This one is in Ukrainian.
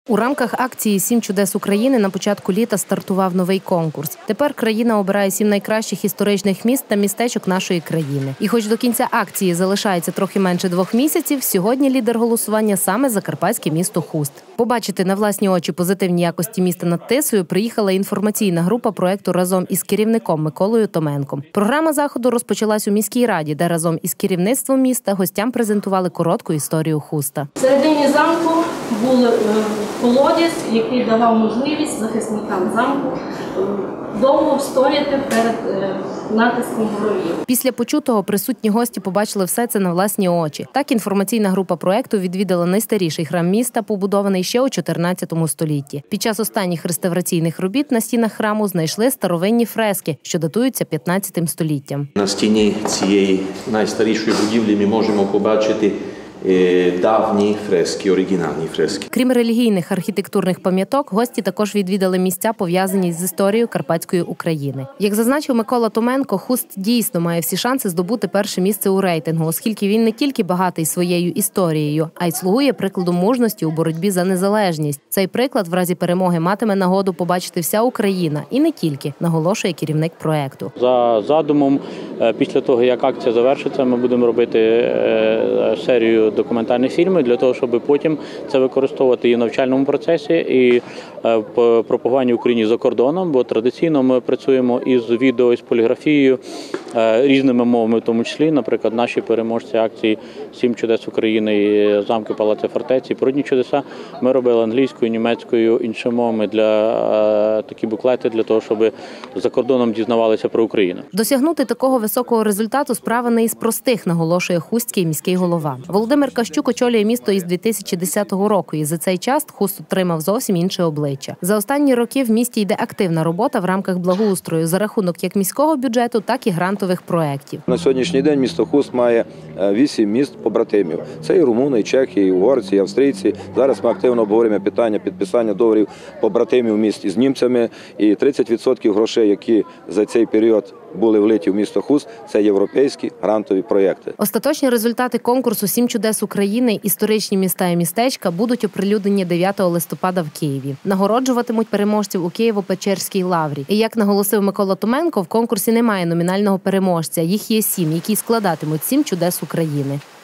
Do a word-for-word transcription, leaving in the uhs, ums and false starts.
У рамках акції «Сім чудес України» на початку літа стартував новий конкурс. Тепер країна обирає сім найкращих історичних міст та містечок нашої країни. І хоч до кінця акції залишається трохи менше двох місяців, сьогодні лідер голосування саме закарпатське місто Хуст. Побачити на власні очі позитивні якості міста над Тисою приїхала інформаційна група проєкту разом із керівником Миколою Томенком. Програма заходу розпочалась у міській раді, де разом із керівництвом міста гостям презентували коротку історію Хуста. В середині замку був колодязь, який давав можливість захисникам замку довго встояти перед натиском ворогів. Після почутого присутні гості побачили все це на власні очі. Так інформаційна група проєкту відвідала найстаріший храм міста, побудований ще у чотирнадцятому столітті. Під час останніх реставраційних робіт на стінах храму знайшли старовинні фрески, що датуються п'ятнадцятим століттям. На стіні цієї найстарішої будівлі ми можемо побачити давні фрески, оригінальні фрески. Крім релігійних архітектурних пам'яток, гості також відвідали місця, пов'язані з історією Карпатської України. Як зазначив Микола Томенко, Хуст дійсно має всі шанси здобути перше місце у рейтингу, оскільки він не тільки багатий своєю історією, а й слугує прикладом мужності у боротьбі за незалежність. Цей приклад в разі перемоги матиме нагоду побачити вся Україна і не тільки, наголошує керівник проєкту. За задумом, після того, як акція завершиться, ми будемо робити серію документальних фільмів для того, щоб потім це використовувати і в навчальному процесі, і в пропагуванні в Україні за кордоном, бо традиційно ми працюємо із відео, із поліграфією, різними мовами в тому числі. Наприклад, наші переможці акції «Сім чудес України», «Замки, палаци, фортеці», «Природні чудеса» ми робили англійською, німецькою, іншими мовами для такі буклети, для того, щоб за кордоном дізнавалися про Україну. Досягнути такого високого результату справа не із простих, наголошує хустський міський голова. Володимир Кащук очолює місто із дві тисячі десятого року, і за цей час Хуст отримав зовсім інше обличчя. За останні роки в місті йде активна робота в рамках благоустрою за рахунок як міського бюджету, так і грантових проєктів. На сьогоднішній день місто Хуст має вісім міст-побратимів. Це і румуни, і чехи, і угорці, і австрійці. Зараз ми активно обговорюємо питання підписання договорів побратимів міст із німцями. І тридцять відсотків грошей, які за цей період були влиті в місто Хуст, це європейські грантові проєкти. Остаточні результати конкурсу «Сім чудес України. Історичні міста і містечка» будуть оприлюднені дев'ятого листопада в Києві. Нагороджуватимуть переможців у Києво-Печерській лаврі. І як наголосив Микола Томенко, в конкурсі немає номінального переможця. Їх є сім, які складатимуть «Сім чудес України».